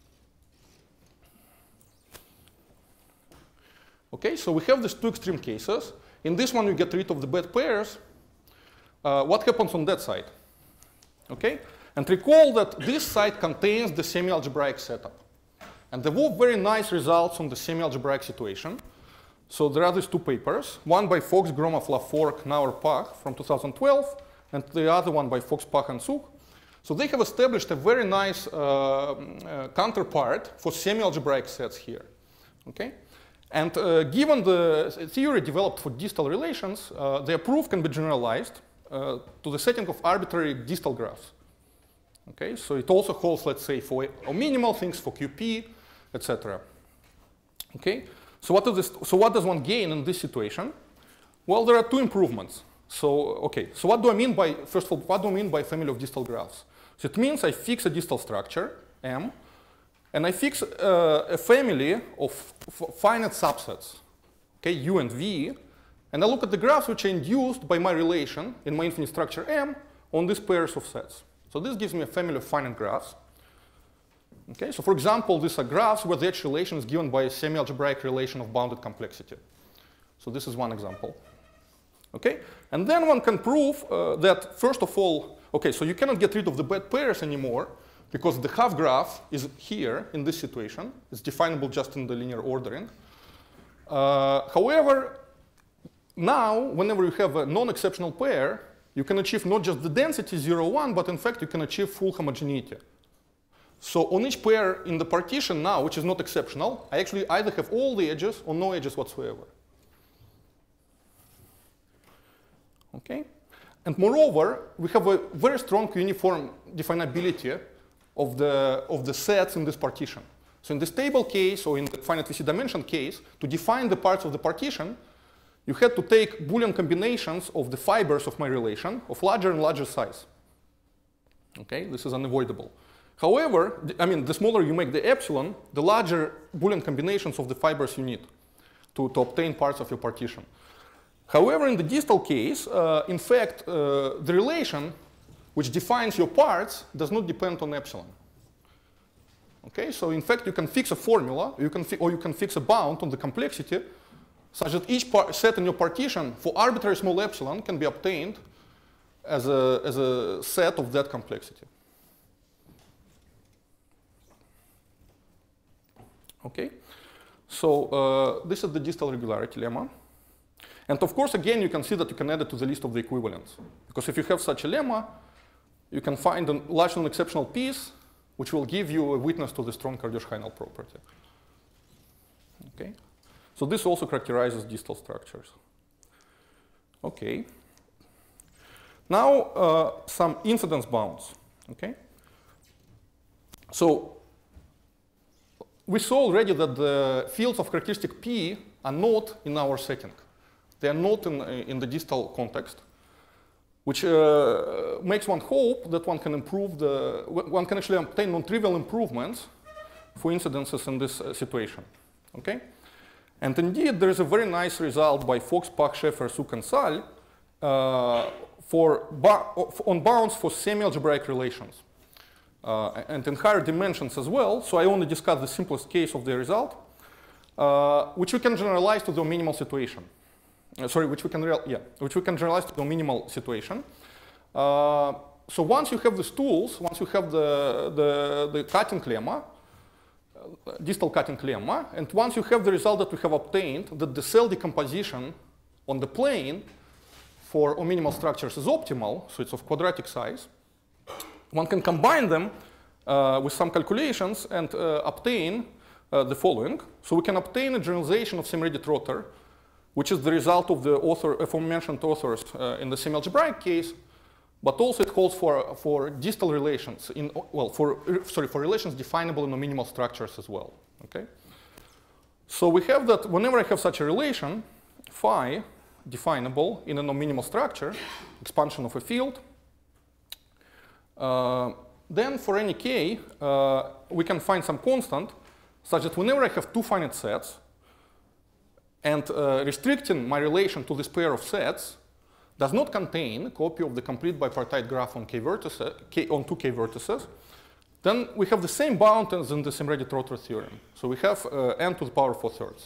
Okay, so we have these two extreme cases. In this one, you get rid of the bad pairs. Uh, what happens on that side? Okay, and recall that this side contains the semialgebraic setup. And there were very nice results on the semialgebraic situation. So there are these two papers, one by Fox, Gromov, Laforgue, Nauer, Pach from two thousand twelve, and the other one by Fox, Pach, and Suk. So they have established a very nice uh, uh, counterpart for semialgebraic sets here. Okay? And uh, given the theory developed for distal relations, uh, their proof can be generalized uh, to the setting of arbitrary distal graphs. Okay, so it also holds, let's say, for minimal things, for Q P, et cetera. Okay, so what, is this, so what does one gain in this situation? Well, there are two improvements. So, okay, so what do I mean by, first of all, what do I mean by family of distal graphs? So it means I fix a distal structure, M, and I fix uh, a family of finite subsets, okay, U and V, and I look at the graphs which are induced by my relation in my infinite structure M on these pairs of sets. So this gives me a family of finite graphs. Okay, so for example, these are graphs where the edge relation is given by a semi-algebraic relation of bounded complexity. So this is one example. Okay, and then one can prove uh, that first of all, okay, so you cannot get rid of the bad pairs anymore, because the half graph is here in this situation. It's definable just in the linear ordering. Uh, however, now, whenever you have a non-exceptional pair, you can achieve not just the density zero, one, but in fact, you can achieve full homogeneity. So on each pair in the partition now, which is not exceptional, I actually either have all the edges or no edges whatsoever. Okay? And moreover, we have a very strong uniform definability of the, of the sets in this partition. So in the stable case, or in the finite V C dimension case, to define the parts of the partition, you had to take Boolean combinations of the fibers of my relation of larger and larger size. Okay, this is unavoidable. However, I mean, the smaller you make the epsilon, the larger Boolean combinations of the fibers you need to, to obtain parts of your partition. However, in the distal case, uh, in fact, uh, the relation which defines your parts does not depend on epsilon. Okay, so in fact, you can fix a formula, you can or you can fix a bound on the complexity, such that each set in your partition for arbitrary small epsilon can be obtained as a, as a set of that complexity. Okay, so uh, this is the distal regularity lemma. And of course, again, you can see that you can add it to the list of the equivalents. Because if you have such a lemma, you can find a large non-exceptional piece which will give you a witness to the strong Kardashev-Hajnal property. Okay, so this also characterizes distal structures. Okay, now uh, some incidence bounds. Okay, so we saw already that the fields of characteristic P are not in our setting. They are not in, in the distal context, which uh, makes one hope that one can improve the, one can actually obtain non-trivial improvements for incidences in this uh, situation. Okay? And indeed, there is a very nice result by Fox, Pach, Scheffer, Suk, and Sal uh, for on bounds for semi-algebraic relations. Uh, and in higher dimensions as well, so I only discuss the simplest case of the result, uh, which we can generalize to the minimal situation. Uh, sorry, which we can real, yeah, which we can generalize to the minimal situation. Uh, so once you have these tools, once you have the, the, the cutting lemma, uh, distal cutting lemma. And once you have the result that we have obtained, that the cell decomposition on the plane for O-minimal structures is optimal, so it's of quadratic size, one can combine them uh, with some calculations and uh, obtain uh, the following. So we can obtain a generalization of Szemer-Trotter, which is the result of the author, aforementioned authors uh, in the semialgebraic case, but also it holds for, for distal relations, in, well, for, sorry, for relations definable in O-minimal structures as well, okay? So we have that whenever I have such a relation, phi definable in an O-minimal structure, expansion of a field, uh, then for any k, uh, we can find some constant such that whenever I have two finite sets, and uh, restricting my relation to this pair of sets does not contain a copy of the complete bipartite graph on, k vertices, k, on two k vertices, then we have the same bound as in the Szemer-Trotter theorem. So we have uh, n to the power four thirds.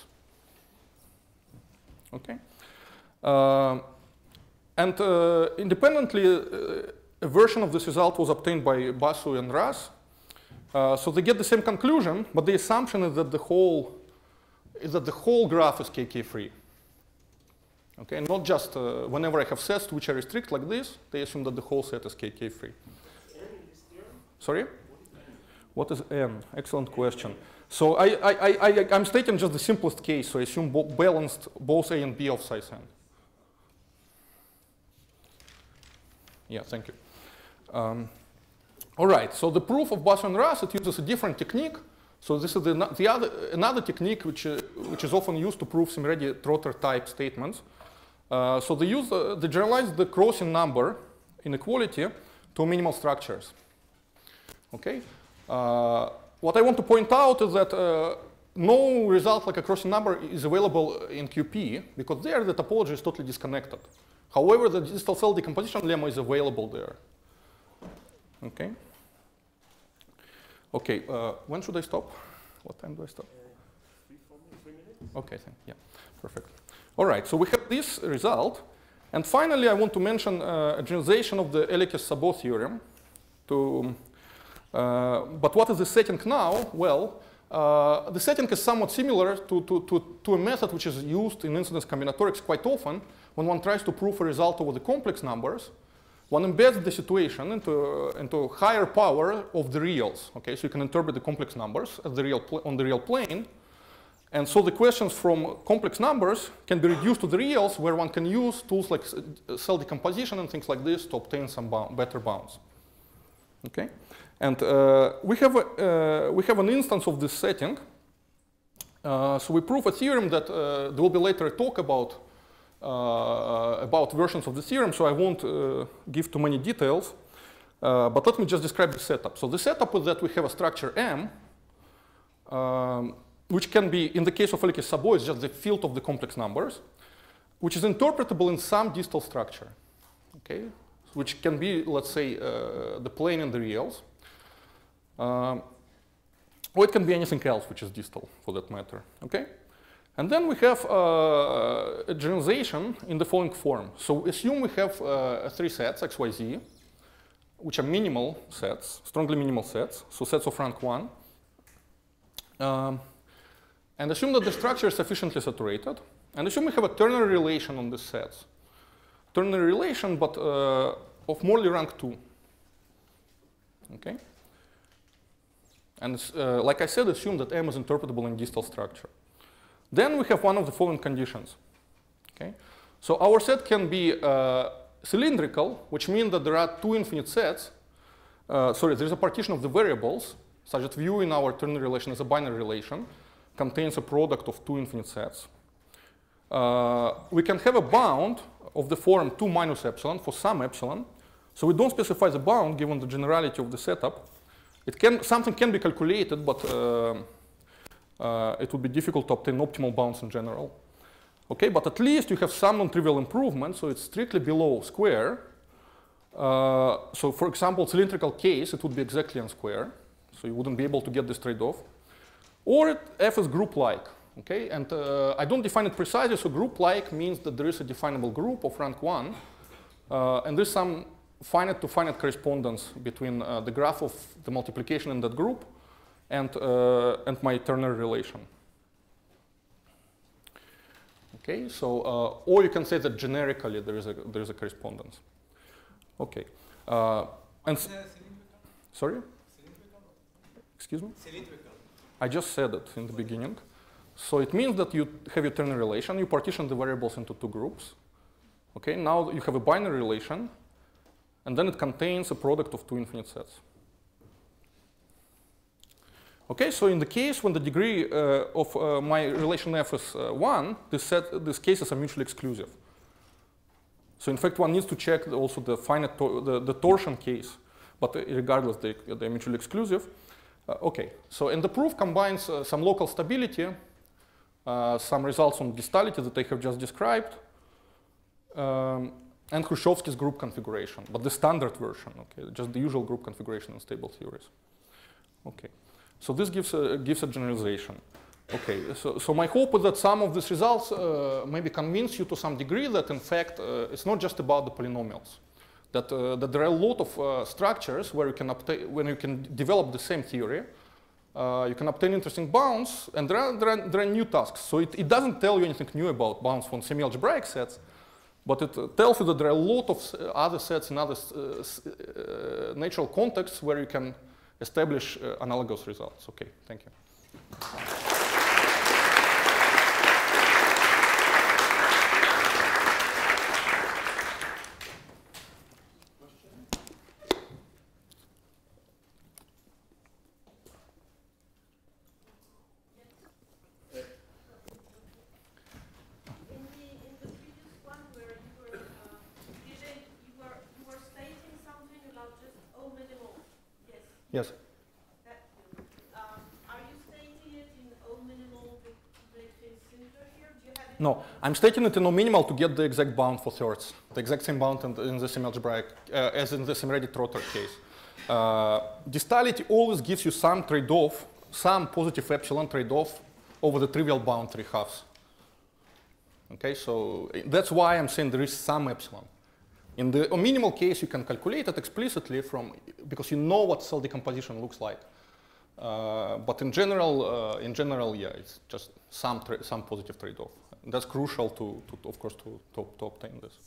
Okay. Uh, and uh, independently, uh, a version of this result was obtained by Basu and Ras. Uh, so they get the same conclusion, but the assumption is that the whole is that the whole graph is K K free. Okay, not just uh, whenever I have sets which are restrict like this, they assume that the whole set is K K free. Sorry? What is n? Excellent question. So I, I, I, I, I'm stating just the simplest case, so I assume bo balanced both A and B of size n. Yeah, thank you. Um, all right, so the proof of Basu and Ras, it uses a different technique. So this is the, the other, another technique which, uh, which is often used to prove Szemer-Trotter type statements. Uh, so they use uh, they generalize the crossing number inequality to minimal structures. Okay. Uh, what I want to point out is that uh, no result like a crossing number is available in Q P because there the topology is totally disconnected. However, the distal cell decomposition lemma is available there. Okay. Okay. Uh, when should I stop? What time do I stop? Uh, three, four, three minutes. Okay. Thank, yeah. Perfect. All right. So we have this result, and finally, I want to mention uh, a generalization of the Elekes-Szabó theorem. To, uh, but what is the setting now? Well, uh, the setting is somewhat similar to, to, to, to a method which is used in incidence combinatorics quite often when one tries to prove a result over the complex numbers. One embeds the situation into, into higher power of the reals. Okay, so you can interpret the complex numbers as the real on the real plane. And so the questions from complex numbers can be reduced to the reals, where one can use tools like cell decomposition and things like this to obtain some bound, better bounds. Okay, and uh, we have a, uh, we have an instance of this setting. Uh, so we prove a theorem that uh, there will be later a talk about uh, about versions of the theorem. So I won't uh, give too many details, uh, but let me just describe the setup. So the setup is that we have a structure M. Um, which can be, in the case of Elekes-Szabó, is just the field of the complex numbers, which is interpretable in some distal structure, okay? Which can be, let's say, uh, the plane and the reals. Um, or it can be anything else which is distal, for that matter, okay? And then we have uh, a generalization in the following form. So assume we have uh, three sets, X, Y, Z, which are minimal sets, strongly minimal sets, so sets of rank one. Um, And assume that the structure is sufficiently saturated. And assume we have a ternary relation on these sets. Ternary relation, but uh, of Morley rank two. Okay? And uh, like I said, assume that M is interpretable in distal structure. Then we have one of the following conditions. Okay? So our set can be uh, cylindrical, which means that there are two infinite sets. Uh, sorry, there's a partition of the variables, such that view in our ternary relation is a binary relation, contains a product of two infinite sets. Uh, we can have a bound of the form two minus epsilon for some epsilon. So we don't specify the bound given the generality of the setup. It can, something can be calculated, but uh, uh, it would be difficult to obtain optimal bounds in general. Okay, but at least you have some non-trivial improvement, so it's strictly below square. Uh, so for example, cylindrical case, it would be exactly n square. So you wouldn't be able to get this trade-off. Or it, F is group-like, okay? And uh, I don't define it precisely, so group-like means that there is a definable group of rank one, uh, and there's some finite to finite correspondence between uh, the graph of the multiplication in that group and, uh, and my Turner relation. Okay, so, uh, or you can say that generically there is a, there is a correspondence. Okay. Uh, and sorry? Excuse me? Cylindrical. I just said it in the beginning. So it means that you have your Turner relation, you partition the variables into two groups. Okay, now you have a binary relation, and then it contains a product of two infinite sets. Okay, so in the case when the degree uh, of uh, my relation f is uh, one, this set, these cases are mutually exclusive. So in fact, one needs to check also the finite to the, the torsion case, but regardless, they, they're mutually exclusive. Uh, okay, so and the proof combines uh, some local stability, uh, some results on distality that I have just described, um, and Khrushchevsky's group configuration, but the standard version, okay, just the usual group configuration in stable theories. Okay. So this gives a, gives a generalization. Okay, so, so my hope is that some of these results uh, maybe convince you to some degree that in fact uh, it's not just about the polynomials. That, uh, that there are a lot of uh, structures where you can obtain, when you can develop the same theory, uh, you can obtain interesting bounds, and there are, there are, there are new tasks. So it, it doesn't tell you anything new about bounds from semialgebraic sets, but it uh, tells you that there are a lot of uh, other sets in other uh, uh, natural contexts where you can establish uh, analogous results. Okay, thank you. Yes. That, um, are you stating it in O minimal with the center here? Do you have it? No, I'm stating it in O minimal to get the exact bound for thirds, the exact same bound in the, in the semialgebraic uh, as in the Szemer Trotter case. Uh, distality always gives you some trade-off, some positive epsilon trade-off over the trivial bound three halves. Okay, so that's why I'm saying there is some epsilon. In the minimal case, you can calculate it explicitly from, because you know what cell decomposition looks like. Uh, but in general, uh, in general, yeah, it's just some some positive trade-off. That's crucial to, to of course, to, to, to obtain this.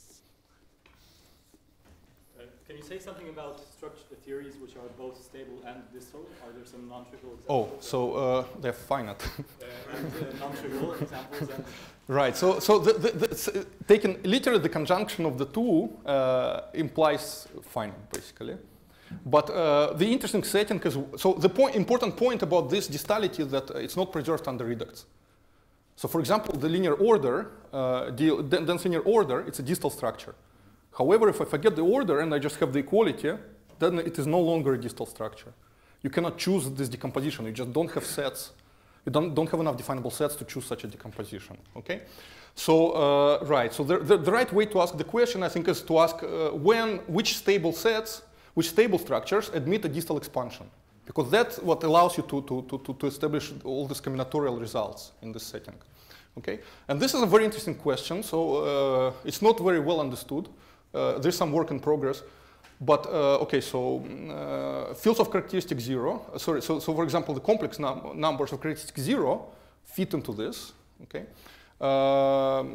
Uh, can you say something about structure theories which are both stable and distal? Are there some non-trivial examples? Oh, so uh, they're finite. uh, and uh, non-trivial examples. And right. So, so the, the, the, taken literally, the conjunction of the two uh, implies finite, basically. But uh, the interesting setting is, so the point, important point about this distality is that it's not preserved under reducts. So for example, the linear order, uh, the dense linear order, it's a distal structure. However, if I forget the order and I just have the equality, then it is no longer a distal structure. You cannot choose this decomposition. You just don't have sets. You don't, don't have enough definable sets to choose such a decomposition, okay? So, uh, right, so the, the, the right way to ask the question, I think, is to ask uh, when, which stable sets, which stable structures admit a distal expansion. Because that's what allows you to, to, to, to establish all these combinatorial results in this setting, okay? And this is a very interesting question, so uh, it's not very well understood. Uh, there's some work in progress. But, uh, okay, so uh, fields of characteristic zero, uh, sorry, so, so for example, the complex num numbers of characteristic zero fit into this, okay? Um,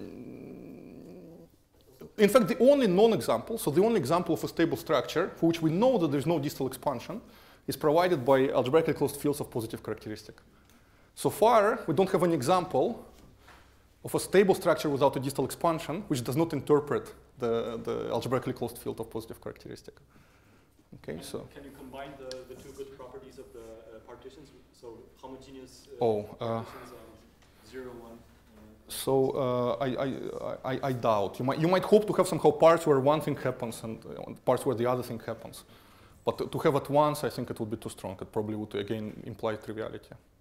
in fact, the only non-example, so the only example of a stable structure for which we know that there's no distal expansion is provided by algebraically closed fields of positive characteristic. So far, we don't have any example of a stable structure without a distal expansion, which does not interpret the, the algebraically closed field of positive characteristic. Okay, so. Can you combine the, the two good properties of the uh, partitions? So homogeneous uh, oh, uh, partitions and zero, one. Uh, so uh, I, I, I, I doubt. You might, you might hope to have somehow parts where one thing happens and uh, parts where the other thing happens. But to, to have it once, I think it would be too strong. It probably would, again, imply triviality.